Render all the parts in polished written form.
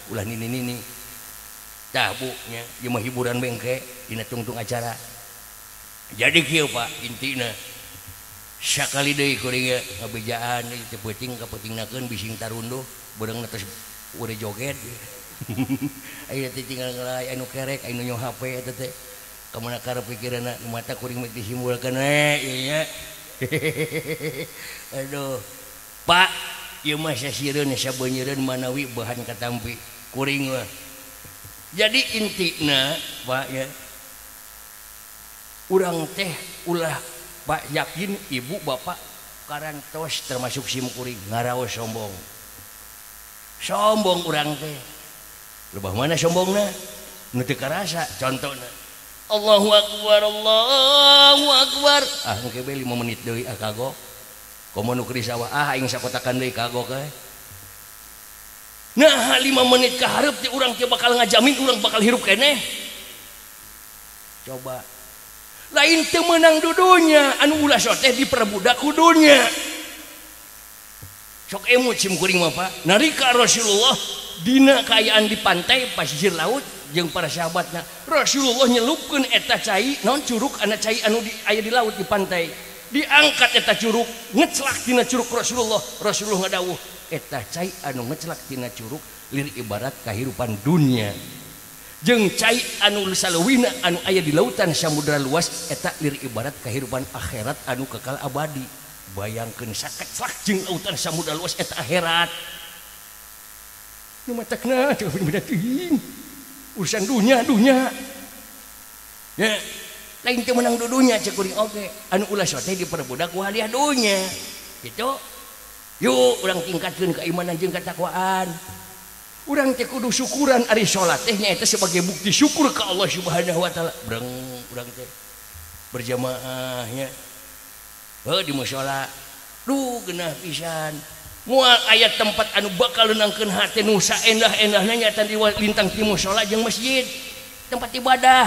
ulah nini dah bu nya ieu mah hiburan bengke dina tungtung acara jadi kieu Pak intina sakali deui kuring ngabejaan teu peuting kapentingnakeun bising tarunduh beurang tos udah joget aya teh tinggal ngelay anu kerek anu nyo HP eta teh kamana karep pikiranna mata kuring mik disimbulkeun ieu nya aduh Pak ieu mah sasiereun sabeunyereun manawi bahan katampi kuring mah jadi intina Pak ya urang teh ulah Pak yakin ibu bapak karantos termasuk sim kuring ngaraos sombong urang teh lebah mana sombongna nu teu karasa contohna Allahu akbar engke be 5 menit deui kagok komo nu keur sawah aing sakotakan deui kagok nah 5 menit ka hareup teh urang teh bakal ngajamin urang bakal hirup keneh coba lain teu meunang dudunya anu ulah teh diperbudak kudunya sok emut sim kuring mah Pak narika Rasulullah dina kaayaan di pantai pasisir laut jeung para sahabatna Rasulullah nyelupkeun eta cai naon curug ana cai anu aya di laut di pantai diangkat eta curug ngeclak tina curug Rasulullah ngadawuh eta cai anu ngeclak tina curug lir ibarat kahirupan dunia jeung cai anu saleuwihna anu aya di lautan samudra luas eta lir ibarat kahirupan akhirat anu kekal abadi bayangkeun sakeclak jeung lautan samudra luas eta akhirat nu matakna teu bener teuing urusan dunya ya lain teu menang dudunya cek kuring oge anu ulah teh diperbudak ku hadiah dunya kitu yuk urang tingkatkeun keimanan jeung katakwaan urang teh kudu syukuran ari salat teh nyaeta sebagai bukti syukur ka Allah Subhanahu wa taala breng urang teh berjamaah nya di mushola duh geunah pisan moal aya tempat anu bakal leunangkeun hate nu saendah-endahna nyaeta di lintang ti mushola jeung masjid tempat ibadah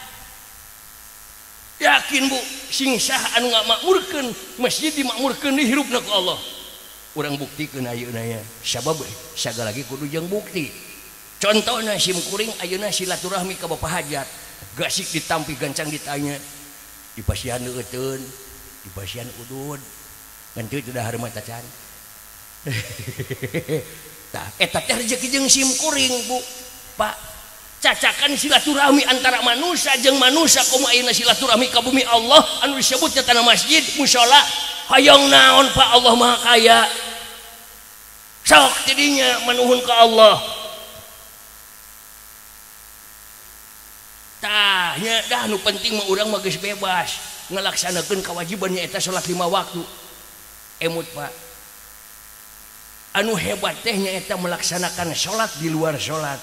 yakin bu sing sah anu ngamakmurkeun masjid dimakmurkeun dihirupna ku Allah urang buktikeun ayeuna nya sabab sagala lagi kudu jeung bukti contohna sim kuring ayeuna silaturahmi ka Bapak Hajat gasik ditampi gancang ditanya dipasihan euteun dipasihan udud ngan teu teu dahar mah tacan tah eta teh rezeki jeung sim kuring bu Pak cacakan silaturahmi antara manusia jeung manusia komo ayeuna silaturahmi ka bumi Allah anu disebutna tanah masjid mushola hayang naon Pak Allah Maha Kaya sok tidinya manuhun ka Allah tah nya dah nu penting mah urang mah geus bebas ngalaksanakeun kewajiban nyaeta salat 5 waktu emut Pak anu hebat teh nyaeta melaksanakan salat di luar salat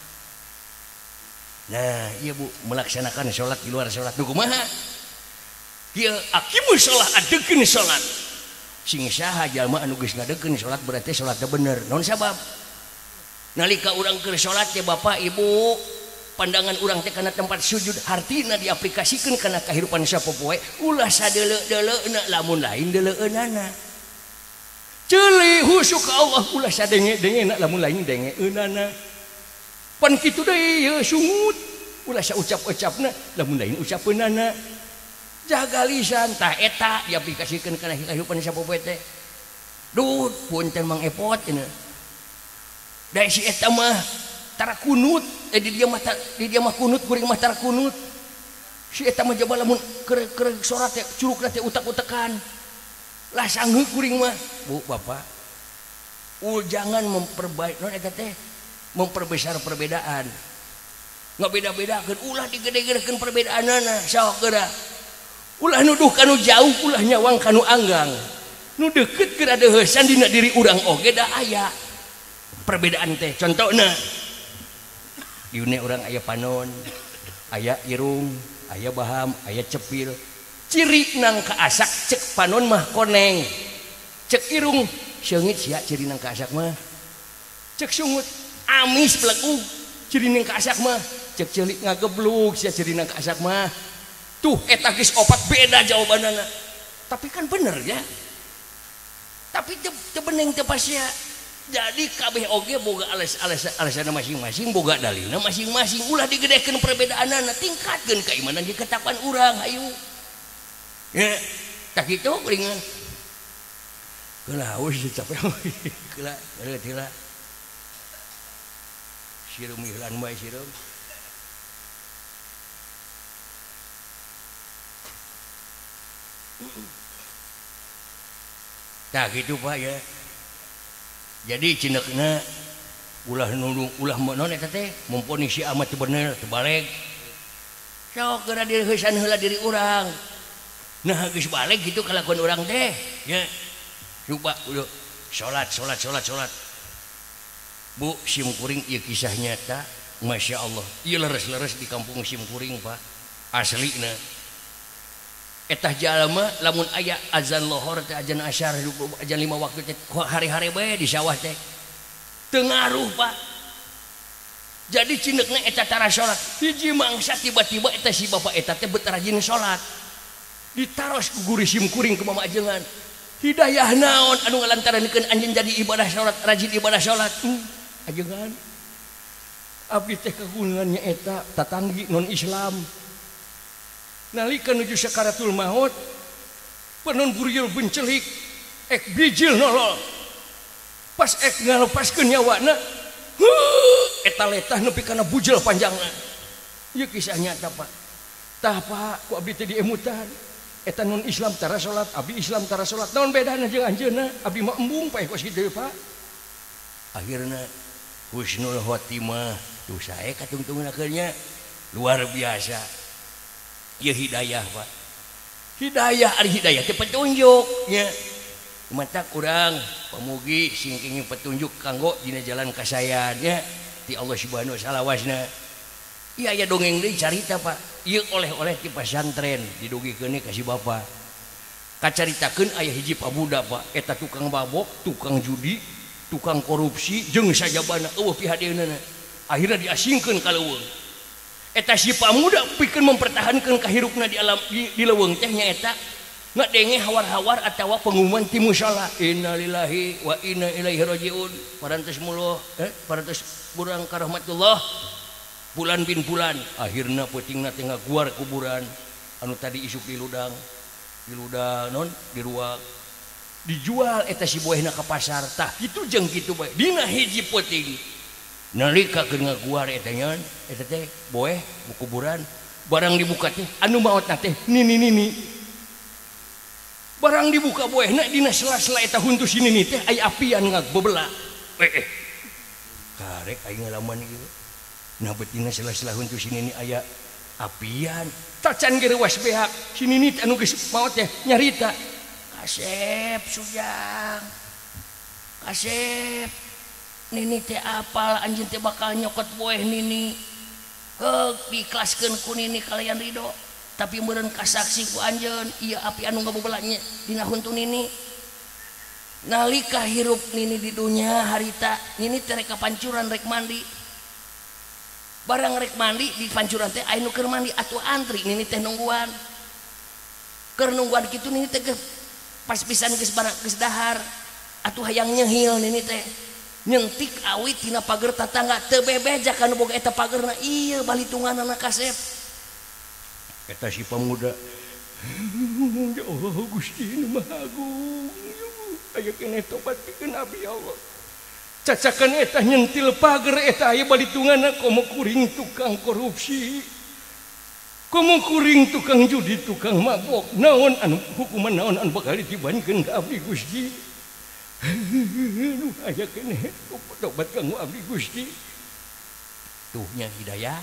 nah iya bu melaksanakan salat di luar salat nu kumaha kieu aqimus shalah adegeun salat sing saha jalma anu geus ngadegeun salat berarti salatna bener naon sabab nalika urang keur salat teh Bapak Ibu pandangan urang teh kana tempat sujud hartina diaplikasikeun kana kahirupan sapopoe ulah sadeuleu-deuleuna lamun lain deuleueunana ceuli husuk ka Allah ulah sadenge-dengena lamun lain dengeunana pan kitu deui ye sungut ulah saucap-ucapna lamun lain ucapeunana jaga lisan tah eta diaplikasikeun kana kahirupan sapopoe teh duh punten mang epot cenah da si eta mah tara kunut di dia mah kunut kuring mah tara kunut si eta mah jaba lamun keur sorat teh curugna teh utak-utakan lah sanggeu kuring mah bu bapak jangan memperbesar perbedaan ngabeda-bedakeun ulah digede-gedekeun perbedaanana sok geura ulah nuduh kanu jauh ulah nyawang kanu anggang nu deukeut geura deuheusan dina diri urang oge da aya perbedaan teh contohna ieu urang aya panon aya irung aya baham aya cepil ciri nang kaasak cek panon mah koneng cek irung seungit sia ciri nang kaasak mah cek sungut amis pelaku ciri nang kaasak mah cek ceulik ngageblug sia ciri nang kaasak mah tuh eta geus opat beda jawabanana tapi kan bener ya tapi teu beneng teu pasya jadi kabeh oge boga alasan masing-masing boga dalilna masing-masing ulah digedekeun perbedaanana tingkatkeun keimanan di ketakuan urang hayu ya tak kitu kuringan geus capek geula tila sirum ihlan bae sirum tak gitu Pak ya jadi cindekna ulah nulung ulah non eta teh mumpuni si amat teu bener teu balik sok geura direusan heula diri urang nah geus balik gitu kalakuan urang teh ya coba salat Bu simkuring ieu kisah nyata Masya Allah ieu leres-leres di kampung simkuring Pak aslina etah jalma lamun aya azan lohor teh azan asyar azan 5 waktu teh hari-hari bae di sawah teh teu ngaruh Pak jadi cindekna eta tara salat hiji mangsa tiba-tiba eta si bapak eta teh bet rajin salat ditaros ku guru simkuring ke mama ajengan hidayah naon anu ngalantarankeun anjeun jadi ibadah salat rajin ibadah salat ajengan abdi teh kagungannya eta tatanggi non Islam nalika nuju sakaratul maut penon buriul bencelik ek bijil nolol pas ek ngalepaskeun nyawana eta letah nepi kana bujel panjangna ieu kisah nyata Pak tah Pak ku abdi teh diemutan eta non Islam tara salat abdi Islam tara salat naon bedana jeung anjeunna abdi mah embung paeh kos kitu Pak akhirna husnul khotimah tuh sae katungtungnakeunnya luar biasa ya hidayah Pak hidayah ari hidayah teh petunjuk nya mata kurang pamugi singking petunjuk kanggo dina jalan kasayan nya ti Allah Subhanahu wa taala wasna ieu aya dongeng deui carita Pak ieu oleh-oleh ti pasantren didugikeun ka si bapa kacaritakeun aya hiji pabuda Pak eta tukang mabok tukang judi tukang korupsi jeung sajabana eueuh pihadeunana akhirna diasingkeun ka leuweung eta si pamuda pikeun mempertahankeun kahirupna di alam di leuweung teh nyaeta ngadenge hawar-hawar atawa pengumuman ti musala innalillahi wa inna ilaihi rajiun parantos mulo parantos kurang ka rahmatullah bulan bin bulan akhirna peutingna teh ngaguar kuburan anu tadi isuk di ludang non di ruang dijual eta si boehna ka pasar tah kitu jeung kitu bae dina hiji peuting nalika keur ngaguar eta nyaon eta teh boeh kuburan barang dibuka teh anu maotna teh nini barang dibuka boehna dina sela-sela eta huntu sinini teh aya apian ngabebelah karek aing ngalaman ieu nah betina sela-sela huntu sinini aya apian tacan ge reuas behak sinini anu geus maot teh nyarita kasep sujang kasep nini teh apal anjeun teh bakal nyokot boeh nini diikhlaskeun ku nini kalian ridho tapi meureun kasaksi ku anjeun ieu api anu ngabobelanya dina huntu nini nalika hirup nini di dunya harita nini teh rek kapancuran rek mandi barang rek mandi di pancuran teh aya nu keur mandi atuh antri nini teh nungguan keur nungguan kitu nini teh pas pisan geus dahar atuh hayang nyehil nini teh nyentik awit tina pager tatangga teu bebejak anu boga eta pagerna ieu balitunganna kasep eta si pemuda ya Allah Gusti nu Maha Agung aya keneh tobat pikeun abdi Allah cacakan eta nyentil pager eta aya balitunganna komo kuring tukang korupsi komo kuring tukang judi tukang mabok naon anu hukuman naon anu bakal dibanikeun ka abdi Gusti aya keneh tobat kanggo abdi Gusti tuhnya hidayah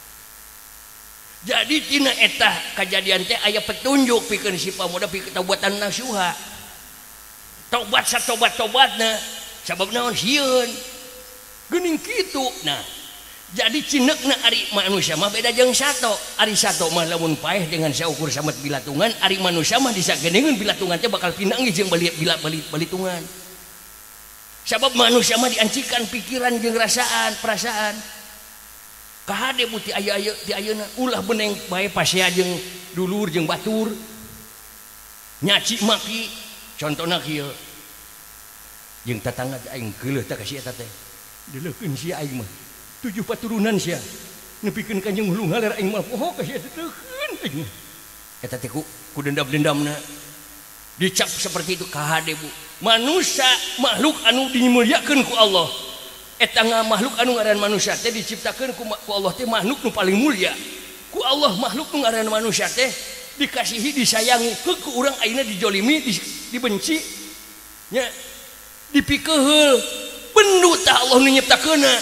jadi tina eta kajadian teh aya petunjuk pikeun si pamuda pikeun tobatan nasuha tobat satobat-tobatna sabab naon sieun geuning kitu nah jadi cinekna ari manusia mah beda jeung sato ari sato mah lamun paeh dengan saukur samet bilatungan ari manusia mah disageungeun bilatungan teh bakal pinangih jeung balitungan sabab manusia mah diancikan pikiran jeung rasaan perasaan kahade buti aya ti ayeuna ulah beneng bae pasea jeung dulur jeung batur nyaci maki contona kieu jeung tatangga aing geuleuh teh ka si eta teh deleukeun si aing mah 7 paturunan sia nepikeun Kanjeng Hulu ngaler aing mah poho ka si eta teukeun aing eta teh ku dendam-dendamna dicap seperti itu kahade Bu manusia makhluk anu dimuliakeun ku Allah eta makhluk anu ngaran manusia teh diciptakeun ku Allah teh makhluk nu paling mulia ku Allah makhluk nu ngaran manusia teh dikasihi disayangi ku urang ayeuna dijolimi dibenci nya dipikeheul bendu tah Allah nu nyiptakeunna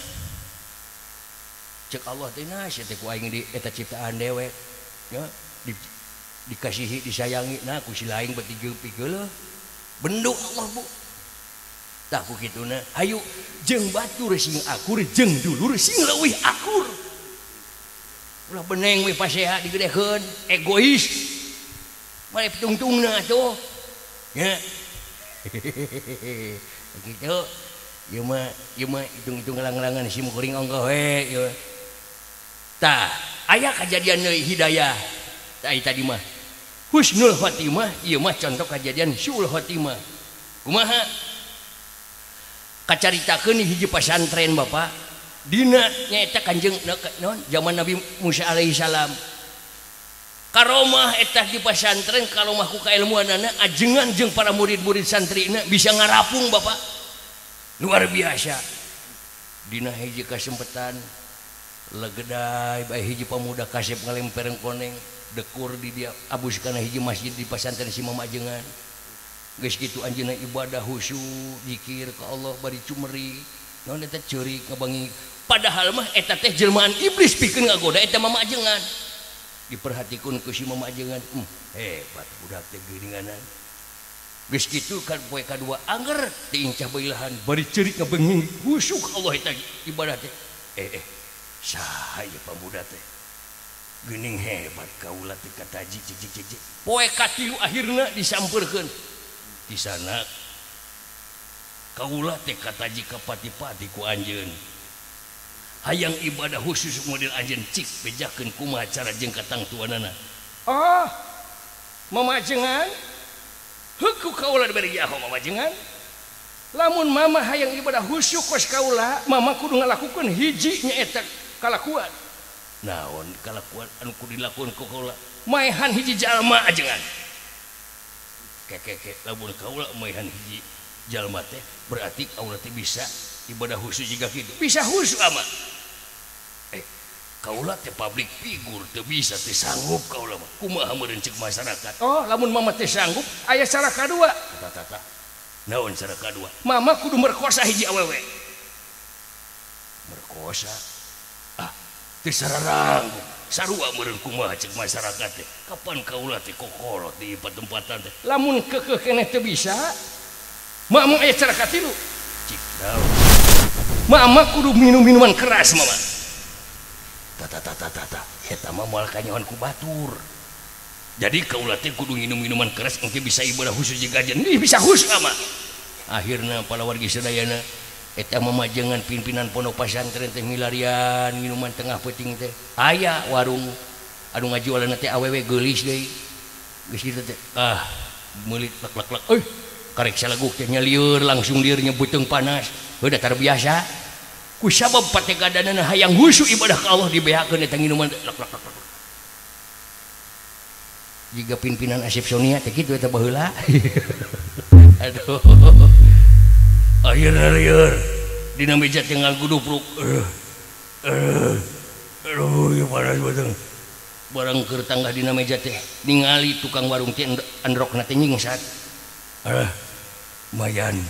cek Allah teh nah sia teh ku aing di eta ciptaan dewek nya dikasihi disayangi nah ku si laing beuti pikeul bendu Allah Bu tah ku kituna hayu jeung batur sing akur jeung dulur sing leuwih akur ulah beneng we paseha digedekeun egois mare pitungtungna atuh nya gitu ieu mah hitung-hitung ngelang-ngelangan sim kuring ongkoh we ieu tah aya kajadian deui hidayah tah tadi mah husnul khotimah ieu mah contoh kejadian suul khotimah kumaha kacaritakeun di hiji pasantren Bapak dina nyaeta Kanjeng naon zaman Nabi Musa alaihi salam karomah eta di pasantren karomah ku kailmuanana ajengan jeung para murid-murid santrina bisa ngarapung Bapak luar biasa dina hiji kasempetan legedai bae hiji pemuda kasep ngalempereng koneng dekur di dia abus kana hiji masjid di pasantren si Mama Ajengan geus kitu anjeunna ibadah khusyuk zikir ka Allah bari cumeri naon eta ceurik ngabangi padahal mah eta teh jelmaan iblis pikeun ngagoda eta Mama Ajengan diperhatikeun ku si Mama Ajengan hebat budak teh geuninganan geus kitu kan poe kadua angger teu incah bailahan bari ceurik ngabangi khusyuk Allah eta ibadah teh saha ieu pamuda teh geuning hebat kaula teh kataji cicik poe katilu akhirna disampeurkeun di sana kaula teh kataji ka pati-pati ku anjeun hayang ibadah khusus model anjeun cik bejakeun kumaha cara jeung katang tuanana oh Mama Ajengan heuku kaula diberi yaho Mama Ajengan lamun Mama hayang ibadah khusyuk kos kaula Mama kudu ngalakukeun hiji nyaeta kalakuan naon kalakuan anu kudu dilakukeun ku kaula maehan hiji jalma Ajengan keke lamun kaula maehan hiji jalma teh berarti kaula teh bisa ibadah khusyuk jiga kitu bisa khusyuk ama kaula teh public figure teu bisa teh sanggup kaula mah kumaha meureun ceuk masyarakat oh lamun Mama teh sanggup aya cara kadua tata naon cara kadua Mama kudu merkosa hiji awewe merkosa teu sararang sarua meureun kumaha ceuk masyarakat teh kapan kaula teh kokolot di tempatan teh lamun keukeuh keneh teu bisa Mama aya cara katilu cik daun Mama kudu minum minuman keras Mama tata eta mah moal kanyawan ku batur jadi kaula teh kudu nginum minuman keras engke bisa ibadah khusus jiga ajen bisa khusus Mama akhirna para wargi sadayana eta Mama Ajengan pimpinan pondok pesantren teh milarian minuman tengah peuting teh aya warung anu ngajualan teh awewe geulis deui geus kitu teh meulit lek karek salaguk teh nyalieur langsung lieur nyebuteung panas heuh datar biasa ku sabab pategadanana hayang khusyuk ibadah ka Allah dibeakeun eta minuman lek jiga pimpinan Asep Sonia teh kitu eta baheula aduh akhirnya lieur dina meja tinggal gudupruk aduh ya panas betul barang keur tangga dina meja teh ningali tukang warung teh androkna teh nyingsat mayan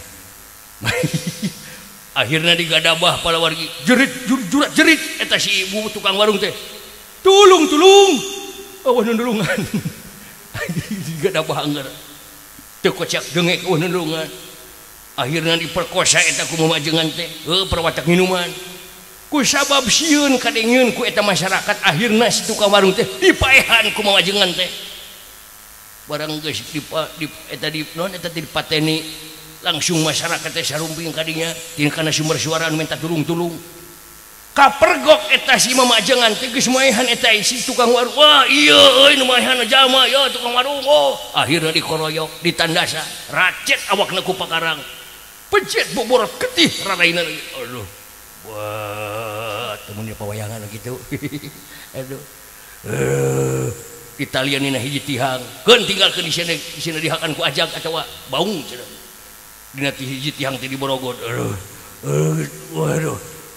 akhirnya digadabah pala wargi jurat jerit eta si ibu tukang warung teh tulung eueuh nulungan digadabah anggar teu kocak dengek eueuh nulungan akhirnya diperkosa eta ku Mama Ajengan teh perwatak minuman ku sabab sieun kadengeun ku eta masyarakat akhirna si tukang warung teh dipaehan ku Mama Ajengan teh barang geus eta dipateni langsung masyarakat teh sarumping kadinya tina kana sumber suara minta tulung kapergok eta si Mama Ajengan teh geus maehan eta si tukang warung wah ieu euy nu maehan jalma tukang warung akhirna dikoroyok ditandasa racet awakna ku pakarang pejet boborot ketih raraina lagi. Aduh buat temennya pawayangan gitu. Aduh Italian ini hiji tihang kan tinggalkan di sini dihakan ku ajak atau baung cenah dina hiji tihang teh di Borogon. Waduh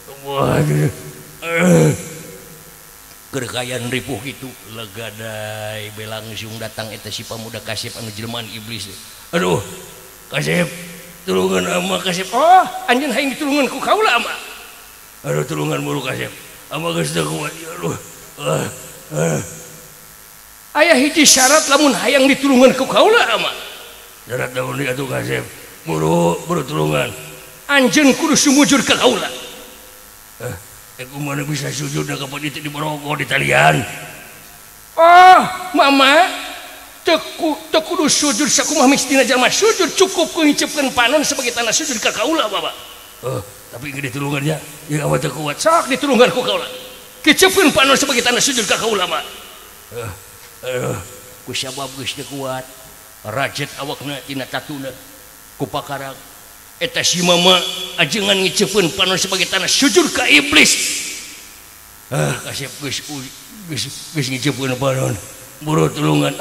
kerkayan ripuh gitu legadai belang siung datang eta si pamuda Kasep anu jelmaan iblis. Aduh Kasep tulungan ama Kasep. Oh anjeun hayang ditulungan ku kaula ama. Aduh tulungan mulu Kasep ama geus teu kuat. Aduh aya hiji syarat lamun hayang ditulungan ku kaula ama. Syarat naon ieu atuh Kasep? Buru tulungan. Anjeun kudu sumujud ka kaula. Aku mana bisa sujud na kapan itu di Borogo di talian. Oh mama teu kudu sujud sakumaha mistina jalma sujud cukup ku ngicepkeun panon sebagai tanda sujud ka kaula baba. Tapi geus ditulungannya ieu awak teu kuat sok ditulungan ku kaula. Kicepkeun panon sebagai tanda sujud ka kaula mah. Ku sabab geus teu kuat rajet awakna tina tatuna ku pakarang eta si mama ajengan ngicepkeun panon sebagai tanda sujud ka iblis. Kasep geus ngicepkeun panon buru tulungan.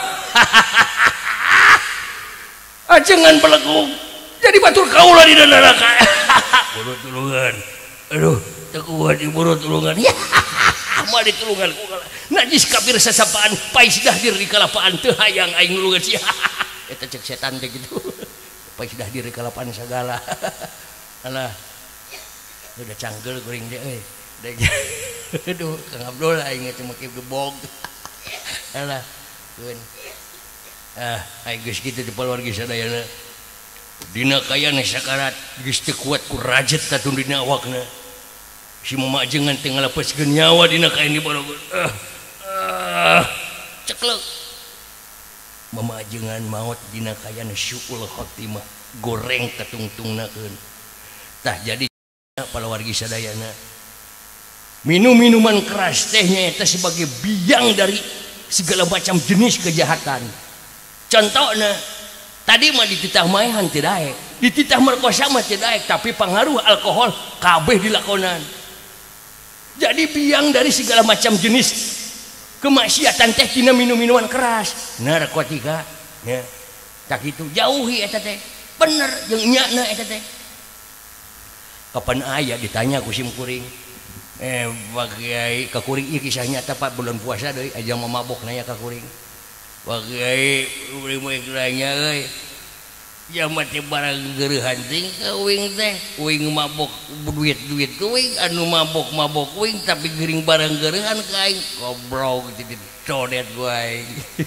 Ajengan beleguk jadi batur kaula di neraka. Buru tulungan. Aduh teu kuat buru tulungan. Mah ditulungan ku kaula. Najis kafir sasapaan paisdah diri kalapaan teu hayang aing nulungan sia. Eta cek setan teh gitu. Paisdah diri kalapaan sagala. Alah. Udah canggel kuring teh euy. Aduh Kang Abdul aing teh make gebog. Alah. Keun. Aing geus kitu di paluargi sadayana. Dina kayana sakarat geus teu kuat ku rajet tatun dina awakna. Si mama ajengan teh ngalapaskeun nyawa dina kain di Borogon. Ceklek. Mama ajengan maot dina kayana syuul khotimah goreng katungtungnakeun. Tah jadi paluargi sadayana minum-minuman keras tehnya eta sebagai biang dari segala macam jenis kejahatan. Contohna tadi mah dititah maehan teu daek, dititah merkosa mah teu daek, tapi pengaruh alkohol kabeh dilakonan. Jadi biang dari segala macam jenis kemaksiatan teh tina minum-minuman keras. Narkotika ya. Tak kitu jauhi eta teh. Bener jeung nyana eta teh. Kapan aya ditanya ku sim kuring. Bagai ka kuring ieu kisah nyata Pak bulan puasa deui aja mamabok nanya ka kuring. Bagai kuring mah kiranya euy. Jaman teh barang geureuhan ting keuing teh uing mabok duit-duit keuing anu mabok-mabok uing tapi geuring barang geureuhan ka aing goblok jadi codet gua aing.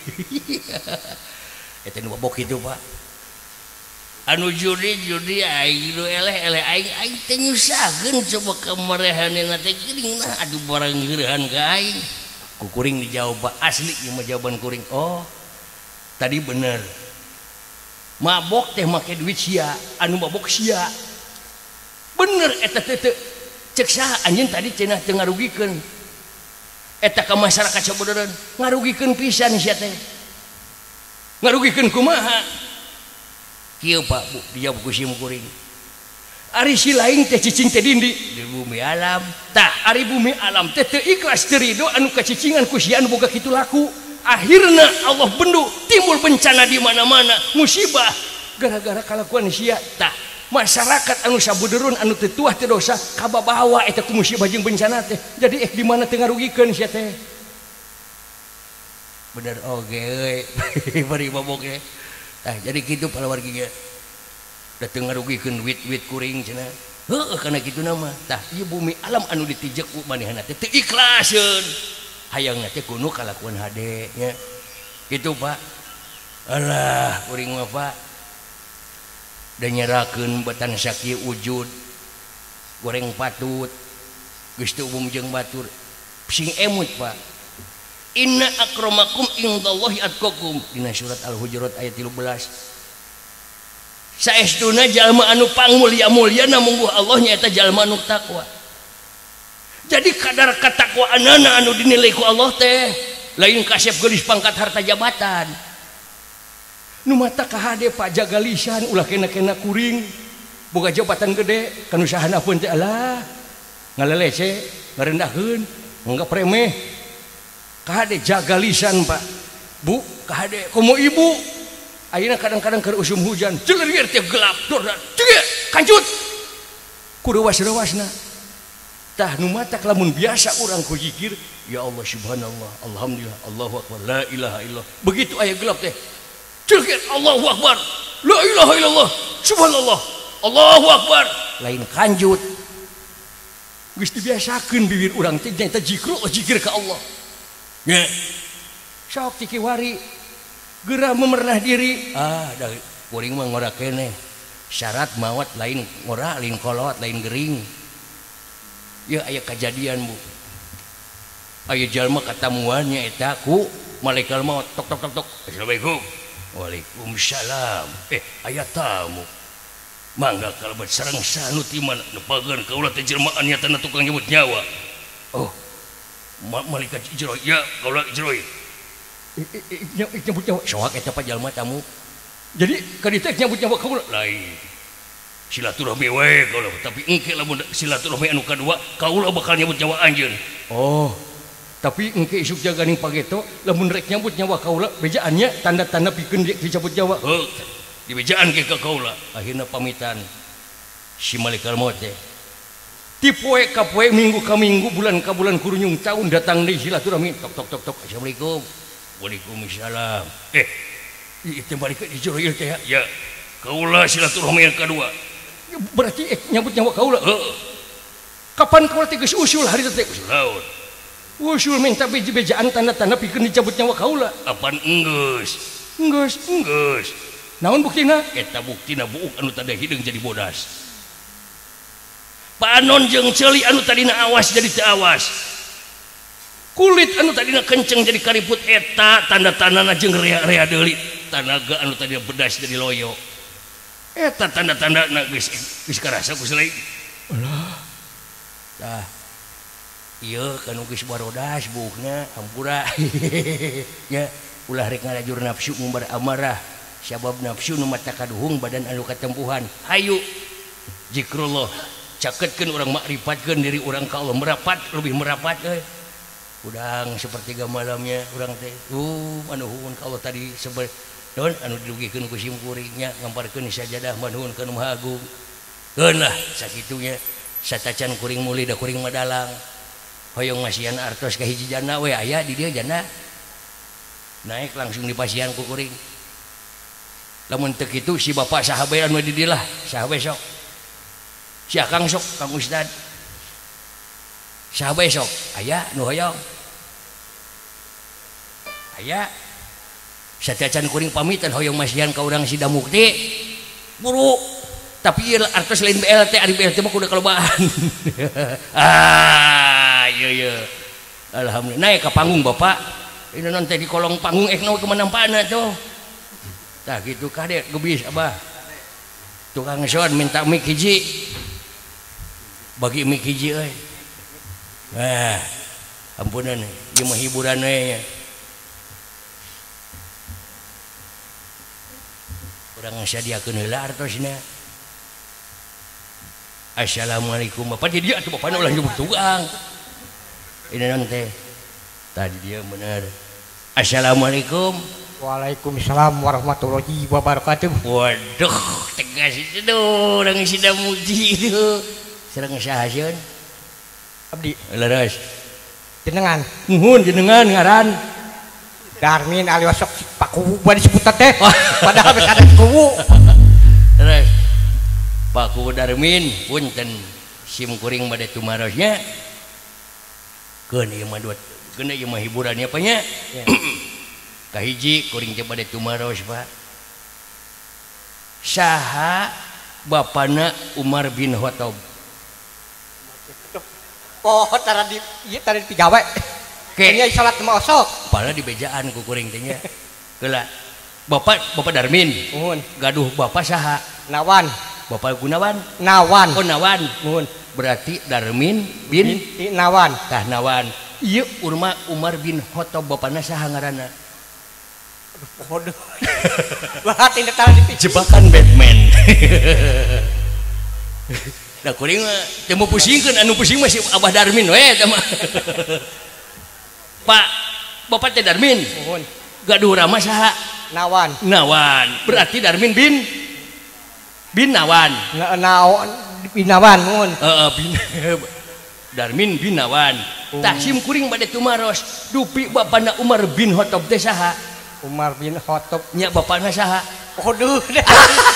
Eta nu mabok kitu Pak. Anu judi aing nu eleh-eleh aing teh nyusahkeun coba kamarehanna teh geuringna aduh barang geureuhan ka aing. Ku kuring dijawab Pak asli ieu mah jawaban kuring. Oh tadi bener. Mabok teh make duit sia anu mabok sia bener eta teh cek saha anjeun tadi cenah teu ngarugikeun eta ka masyarakat saboderen ngarugikeun pisan sia teh ngarugikeun kumaha kieu Pak Bu dijawab ku sim kuring ari si lain teh cicing teh dindi di bumi alam tah ari bumi alam teh teu ikhlas teu ridho anu kacicingan ku sia anu boga kitu laku. Akhirnya Allah bendu timbul bencana di mana-mana musibah gara-gara kalakuan sia tah masyarakat anu sabudeurun anu teu tuah teu dosa kababawa eta ku musibah jeung bencana teh jadi di mana teu ngarugikeun sia teh bener oge euy bari mabok ge tah jadi kitu paluargi ge da teu ngarugikeun duit-duit kuring cenah heueuh kana kitu nama tah ieu bumi alam anu ditijek ku manehna teh teu ikhlaseun hayangna teh kudu kalakuan hade nya kitu Pak. Alah kuring mah Pak da nyerakeun batan sakieu wujud goreng patut geus teu umum jeung batur sing emut Pak. Inna akramakum indallahi atqakum dina surat Al-Hujurat ayat 13. Saestuna jalma anu pangmulia-muliana mungguh Allah nyaeta jalma anu takwa. Jadi kadar katakwaanana anu dinilai ku Allah teh lain kasep geulis pangkat harta jabatan nu mata kahade Pak jaga lisan ulah kena-kena kuring boga jabatan gede kan usahana pun teh alah ngalalece ngarendahkeun enggak premeh kahade jaga lisan Pak Bu kahade komo ibu ayeuna kadang-kadang keur usum hujan celerir teh gelap dorna teu kancut kudu was-wasna tah nu matak lamun biasa urang ku zikir ya Allah subhanallah alhamdulillah Allahu akbar la ilaha illallah begitu aya gelap teh celerir Allahu akbar la ilaha illallah subhanallah Allahu akbar lain kanjut geus dibiasakeun bibir urang teh nyaeta zikir ka Allah nya sok ti kiwari geura memerenah diri da kuring mah ngora keneh syarat mawat lain ngora lain kolot lain gering ya aya kejadian Bu aya jalma katamuannya eta ku malaikat maut tok tok tok tok assalamualaikum waalaikumsalam aya tamu mangga kalebet sareng sanu ti mana nepageun kaula teh jelmaan nyatana tukang nyebut nyawa oh malaikat Ijroy ya kaula Ijroy nyebut nyawa soak eta pa jalma tamu jadi ka dieu teh nyebut nyawa kaula lain silaturahmi wae kaula tapi engke lamun silaturahmi anu kadua kaula bakal nyebut nyawa anjeun oh tapi engke isuk jaganing pageto lamun rek nyebut nyawa kaula bejaannya tanda-tanda pikeun dicabut nyawa di bejaan ke kaula akhirna pamitan si malaikat maut teh ti poe ka poe minggu ka minggu bulan ka bulan kurunyung tahun datang deui silaturahmi tok tok tok tok assalamualaikum waalaikumsalam itu balik ke Ijroil teh ya kaula silaturahmi yang kedua berarti nyambut nyawa kaula kapan kaula teh geus usul hari teh usul laut usul minta bejaan tanda-tanda pikeun dicabut nyawa kaula apaan enggeus naon buktina eta buktina buuk anu tadi hideung jadi bodas panon jeung ceuli anu tadina awas jadi teu awas kulit anu tadina kenceng jadi kariput eta tanda-tandana jeung rea-rea deuli tanaga anu tadina bedas jadi loyo eta tanda-tandana geus karasa ku selain alah tah ieu kanu geus barodas buukna hampura nya ulah rek ngalajur nafsu ngumbar amarah sabab nafsu nu mata kaduhung badan anu katempuhan hayu zikrullah caketkeun urang makrifatkeun diri urang ka Allah merapat lebih merapat udang sepertiga malamnya urang teh anu nuhun ka Allah tadi don anu didugikeun ku sim kuringnya ngamparkeun sajadah manuhun ka Nu Maha Agung geun lah sakitunya satacan kuring muli da kuring madalang hoyong ngasihan artos ka hiji jana we aya di dieu jana naik langsung dipasihan ku kuring lamun teu kitu si bapak sahabean we di dieu lah sahabe sok si akang sok kang ustad sahabe sok aya nu hoyong aya satacan kuring pamitan hoyong masihan ka urang si Damukti buru tapi ieu artos lain BLT ari BLT mah kudu kalobaan iya alhamdulillah naik ke panggung bapak ini nanti di kolong panggung ekno kemana-mana tuh tah gitu kade gebis abah tukang sound minta mic hiji bagi mic hiji euy ampunan ieu mah hiburan we urang sadiakeun heula artosna assalamualaikum bapak di dia atuh bapana ulah nyebut tukang ini nanti tadi dia benar assalamualaikum waalaikumsalam warahmatullahi wabarakatuh waduh tegas itu orang si Damuji itu serang sahajeun abdi leres jenengan nuhun jenengan ngaran Darmin alias Pak Kuwu bari sebutan teh padahal geus ada kuwu leres Pak Kuwu Darmin punten sim kuring bade tumarosnya keun ieu mah duat keun ieu mah hiburannya apa nya kahiji kuring teh bade tumaros Pak saha bapana Umar bin Khattab oh tara di ieu tara di gawe kayaknya salat mah osok pala di bejaan ku kuring teh nya geula bapak Darmin nuhun gaduh bapak saha Nawan bapak Gunawan Nawan oh Nawan nuhun berarti Darmin bin Nawan tah Nawan ieu Umar bin Khattab bapana saha ngaranna bodoh bahat ini tara di jebakan Batman Da kuring mah teu mau pusingkeun, anu pusing mah si Abah Darmin we eta mah. Pak, Bapak teh Darmin. Nuhun. Gaduh rama saha? Nawan. Nawan. Berarti Darmin bin Nawan. Nawan Binawan nuhun. Bin Darmin bin Nawan. Tah sim kuring bade tumaros, dupi bapana Umar bin Khattab teh saha? Umar bin Khattab. Nya bapana saha? Poho deh.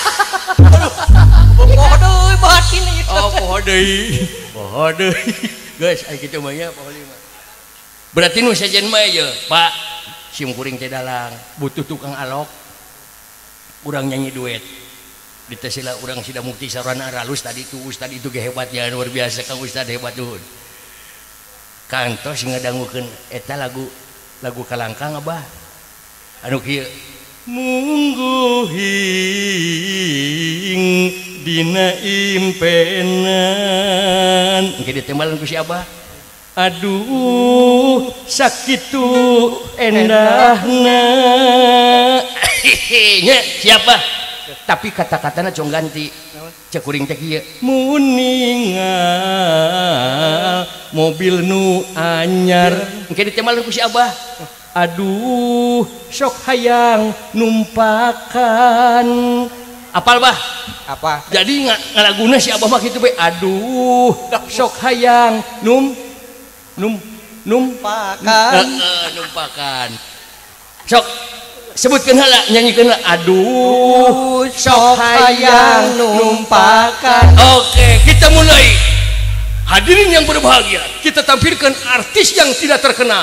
Poho deui batin ieu. Oh, poho deui. Poho deui. Geus aya kitu mah ya poho lima. Berarti nu sajen mah ye, Pak. Sim kuring teh dalang, butuh tukang alok. Urang nyanyi duet. Ditesila urang sida mukti sarana ralus tadi itu ge hebatnya luar biasa Kang Ustad hebat tuh. Kantos ngadangukeun eta lagu kalangkang Abah. Anu kieu mungguhing dina impenan engke ditembalan ku si Abah. Aduh sakitu endahna. Nya siapa? Tapi kata-katana cong ganti. Cek kuring teh kieu mun ningal mobil nu anyar engke ditembalan ku si Abah. Aduh sok hayang numpakan. Apal Bah? Apa? Jadi ngalaguna si Abah mah kitu bae. Aduh sok hayang numpakan. Numpakan. Sok sebutkeun heula, nyanyikeun heula. Aduh sok hayang numpakan. Oke, kita mulai. Hadirin yang berbahagia, kita tampilkan artis yang tidak terkenal.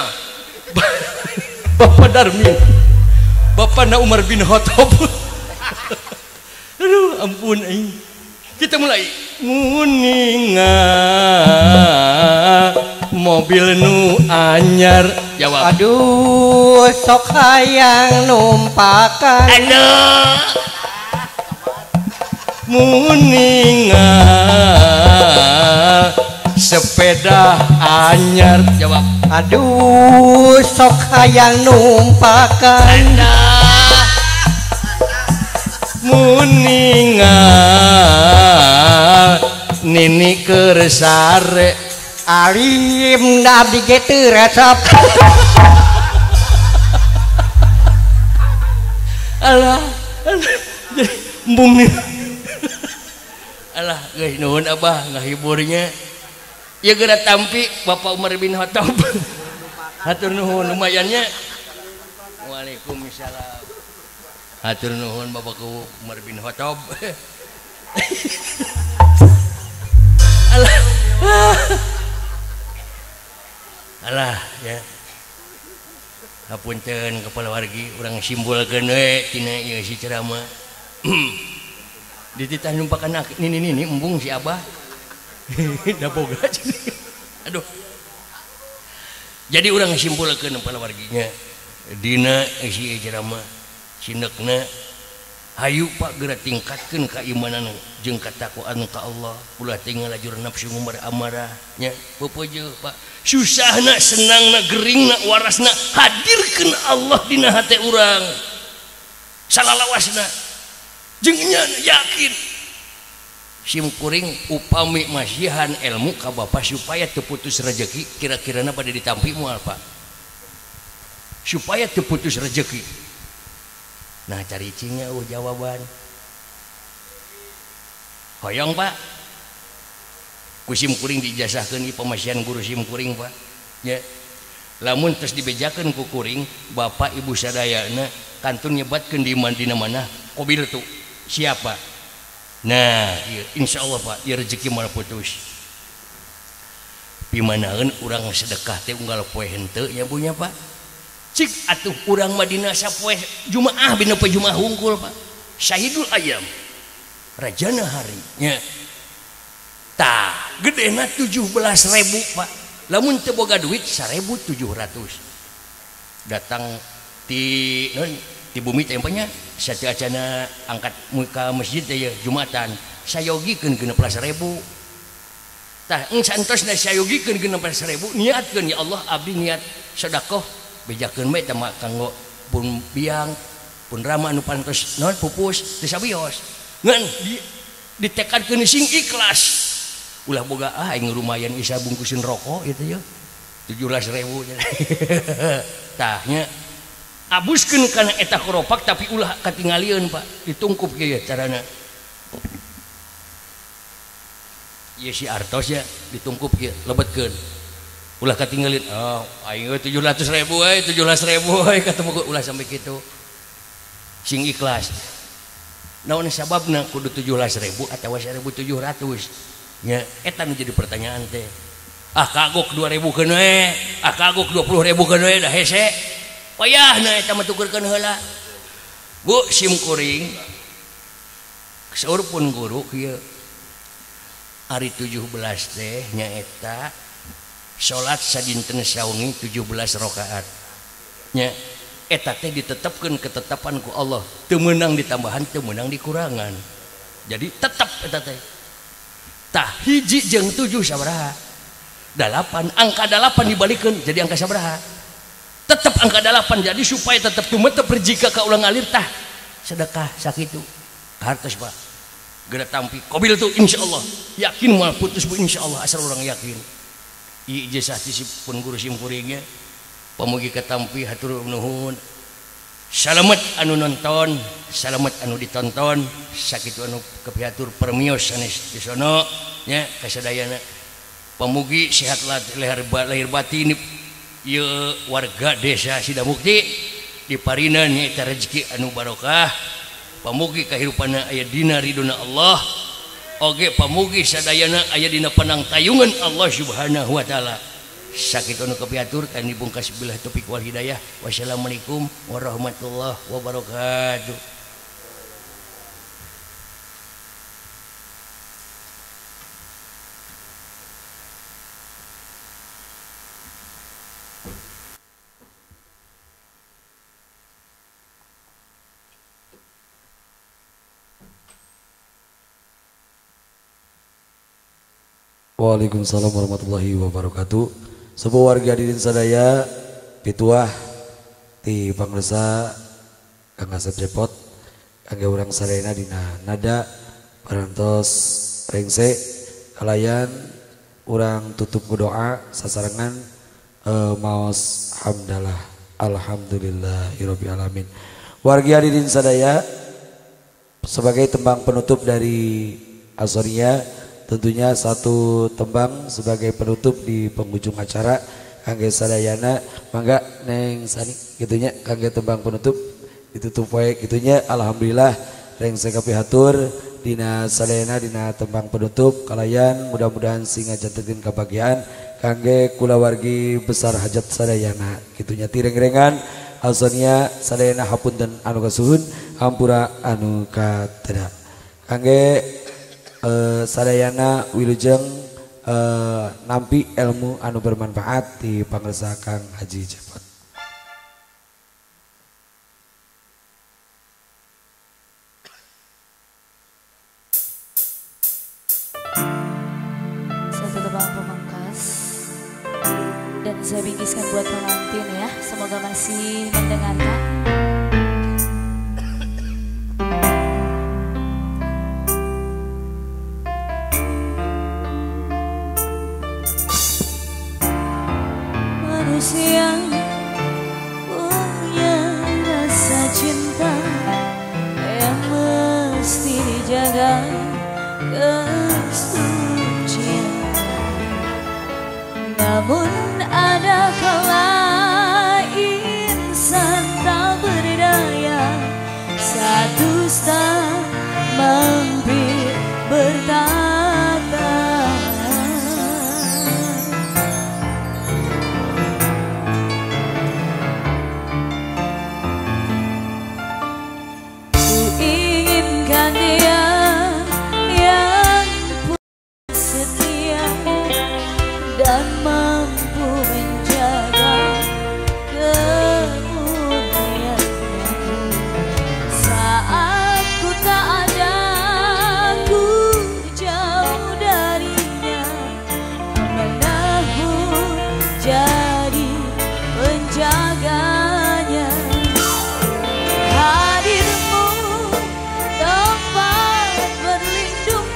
Bapak Darmin, Bapak Umar bin Khattab. Aduh, ampun aing. Kita mulai. Muninga mobil nu anyar. Jawab. Aduh, sok hayang numpakan. Aduh. Muninga sepeda anyar. Jawab. Aduh sok hayang numpakan. Muninga nini keur sare Alim abdi ge teu resep. Alah embung nih. Alah geus nuhun Abah ngahiburnya. Ya geura tampi Bapak Umar bin Khattab. Hatur nuhun lumayannya. Waalaikumsalam. Hatur nuhun Bapakku Umar bin Khattab. Alah. Alah ya. Hapunten kepala wargi urang simbolkeun we tina ieu si ceramah. Dititah numpakan nini embung si Abah. Da boga. Aduh. Jadi urang simpulkeun kepala warginya dina si ceramah sindekna hayu Pak geura tingkatkeun keimanan jeung katakwaan ka Allah ulah tinggal lajur nafsu ngumbar amarah nya peupeujeuh Pak susahna senangna geringna warasna hadirkeun Allah dina hate urang salalawasna jeung nya yakin sim kuring upami masihan ilmu ka Bapa supaya teu putus rezeki kira-kirana pada ditampi moal Pak supaya teu putus rezeki. Nah cari cingnya jawaban hoyong Pak ku sim kuring dijasahkeun ieu pamasihan guru sim kuring Pak ya lamun terus dibejakeun ku kuring bapak ibu sadayana kantun nyebatkeun di mana kobil tu siapa nah iya, insyaallah Pak ieu rezeki moal putus pimanaeun urang sedekah teh unggal poe henteu nya punya Pak cik atuh urang Madinah sapoe Jumaah bina poe Jumaah hungkul Pak syahidul ayam rajana hari nya tah gedena 17.000 Pak lamun teu boga duit 1.700 datang ti bumi teh empanya sateu acana angkat muka masjid teh ya Jumatan sayogikeun 16.000 tah santosna sayogikeun 16.000 niatkeun ya Allah abdi niat sedekah bejakeun bae teh kanggo pun biang pun rama anu pantos naon pupus teu sabios ngan Ditekadkeun sing ikhlas. Ulah boga aing lumayan bisa bungkusin rokok itu ya. 17.000 tah nya abuskeun kana eta keropak tapi ulah katingalieun Pak, ditungkup kieu carana. Ieu si artos ya ditungkup kieu lebetkeun. Ulah katinggalin, oh aing 700.000 we, 17.000 we ketemu ulah sampai kitu. Sing ikhlas. Naon sababna kudu 17.000 atawa 1.700? Nya eta nu jadi pertanyaan teh. Ah kagok 2.000 keun we, ah kagok 20.000 keun we dah hese. Payahna eta mah tukerkeun heula. Bu sim kuring. Saur pun guru kieu. Hari 17 teh nyaeta salat sadinten saungi 17 rakaat. Nya eta teh ditetepkeun ketetapan ku Allah, teu meunang ditambahan, teu meunang dikurangan. Jadi tetep eta teh. Tah hiji jeung 7 sabaraha? 8. Angka 8 dibalikeun jadi angka sabaraha? Tetep angka 8. Jadi supaya tetep tumetep rezeki ka ulang alir tah sedekah sakitu. Hartos Pak. Geura tampi qabil tuh insyaallah. Yakin moal putus bu insyaallah asal orang yakin. Ieu ijazah ti pun guru sim kuringnya. Pamugi katampi hatur nuhun. Salamet anu nonton, salamet anu ditonton, sakitu anu kepiatur permios sanes di sono nya kasadayana. Pamugi sehat lahir batin ieu warga desa Sidamukti diparina nyaeta rezeki anu barokah. Pamugi kahirupanna aya dina ridona Allah, oge pamugi sadayana aya dina panangtayungan Allah Subhanahu wa taala. Sakitu anu kepiatur kan dibungkas billahi taufik wal hidayah. Wassalamualaikum warahmatullahi wabarakatuh. Waalaikumsalam warahmatullahi wabarakatuh. Sebuah warga didin sadaya pituah ti pangresa Kang Asep Cepot kangge urang sarena dina nada parantos rengse kalayan urang tutup ku doa sasarengan maos hamdalah alhamdulillahirabbil alamin. Warga didin sadaya sebagai tembang penutup dari Asoria tentunya satu tembang sebagai penutup di penghujung acara kangge sadayana mangga Neng Sani gitunya kangge tembang penutup ditutup wae gitunya. Alhamdulillah reng sekapihatur dina sadayana dina tembang penutup kalayan mudah-mudahan sing ngajantekeun kabagian kangge kulawargi besar hajat sadayana gitunya. Tireng-rengan alsonia sadayana hapunten anu kasuhun hampura anu kateda kangge sadayana wilujeng nampi ilmu anu bermanfaat di pangresa Kang Haji Cepot. Satu tebang pemangkas dan saya bingkiskan buat pengantin ya, semoga masih mendengarkan. Manusia punya rasa cinta yang mesti dijaga kesucian. Namun ada kala insan tak berdaya, satu tak mampir bertata. Dia yang setia dan mampu menjaga kemuliaannya. Saat ku tak ada, ku jauh darinya, amanahku jadi penjaganya. Hadirmu tempat berlindung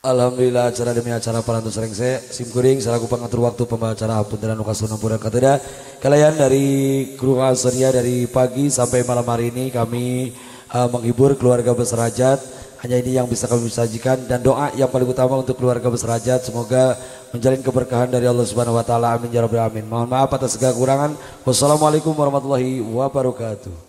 Alhamdulillah acara demi acara parantos rengse simkuring selaku pengatur waktu pembawa acara hapunten anu kasunampura kateda kalian dari kru Asonia dari pagi sampai malam hari ini kami menghibur keluarga berserajat. Hanya ini yang bisa kami sajikan dan doa yang paling utama untuk keluarga berserajat semoga menjalin keberkahan dari Allah Subhanahu wa taala. Amin ya rabbal alamin. Mohon maaf atas segala kekurangan. Wassalamualaikum warahmatullahi wabarakatuh.